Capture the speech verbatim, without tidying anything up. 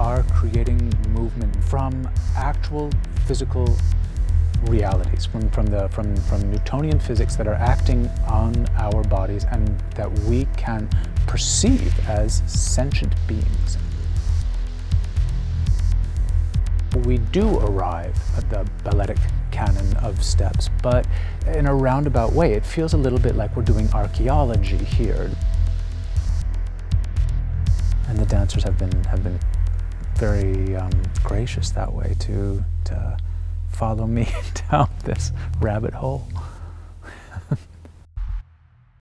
are creating movement from actual physical realities, from, from, the, from, from Newtonian physics that are acting on our bodies and that we can perceive as sentient beings. We do arrive at the balletic canon of steps, but in a roundabout way. It feels a little bit like we're doing archaeology here. And the dancers have been, have been very um, gracious that way to, to follow me down this rabbit hole.